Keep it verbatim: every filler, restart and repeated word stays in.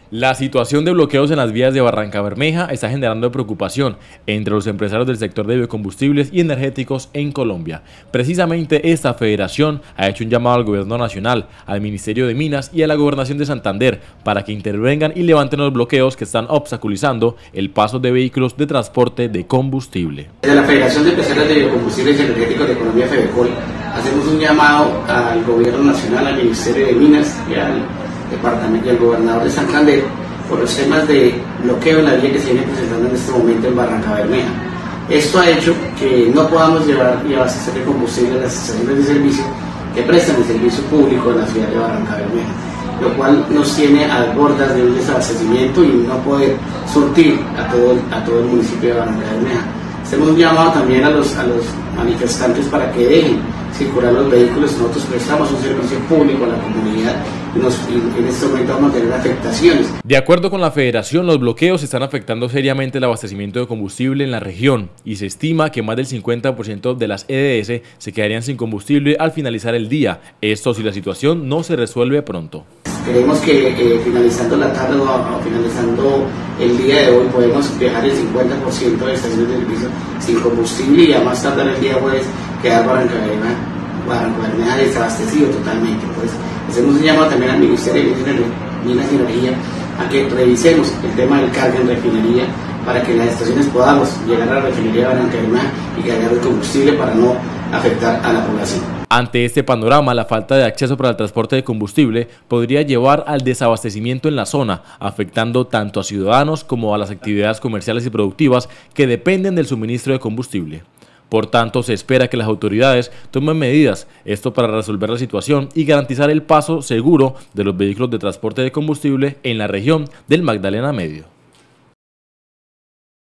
La situación de bloqueos en las vías de Barrancabermeja está generando preocupación entre los empresarios del sector de biocombustibles y energéticos en Colombia. Precisamente esta federación ha hecho un llamado al gobierno nacional, al Ministerio de Minas y a la Gobernación de Santander para que intervengan y levanten los bloqueos que están obstaculizando el paso de vehículos de transporte de combustible. Desde la Federación de Empresarios de Biocombustibles y Energéticos de Colombia, FEBECOL, hacemos un llamado al gobierno nacional, al Ministerio de Minas y al departamento y al gobernador de Santander por los temas de bloqueo en la vía que se viene presentando en este momento en Barrancabermeja. Esto ha hecho que no podamos llevar y abastecer de combustible a las estaciones de servicio que prestan el servicio público en la ciudad de Barrancabermeja, lo cual nos tiene a bordas de un desabastecimiento y no poder surtir a todo, a todo el municipio de Barrancabermeja. Hacemos un llamado también a los, a los manifestantes para que dejen circular los vehículos. Nosotros prestamos un servicio público a la comunidad y, nos, y en este momento vamos a tener afectaciones. De acuerdo con la federación, los bloqueos están afectando seriamente el abastecimiento de combustible en la región y se estima que más del cincuenta por ciento de las E D S se quedarían sin combustible al finalizar el día. Esto si la situación no se resuelve pronto. Creemos que eh, finalizando la tarde o, o finalizando el día de hoy podemos dejar el cincuenta por ciento de estaciones de servicio sin combustible y a más tardar el día jueves quedar Barrancabermeja, Barrancabermeja desabastecido totalmente. Entonces hacemos un llamado también al Ministerio de Minas y Energía a que revisemos el tema del carga en refinería para que en las estaciones podamos llegar a la refinería de Barrancabermeja y cargar el combustible para no afectar a la población. Ante este panorama, la falta de acceso para el transporte de combustible podría llevar al desabastecimiento en la zona, afectando tanto a ciudadanos como a las actividades comerciales y productivas que dependen del suministro de combustible. Por tanto, se espera que las autoridades tomen medidas, esto para resolver la situación y garantizar el paso seguro de los vehículos de transporte de combustible en la región del Magdalena Medio.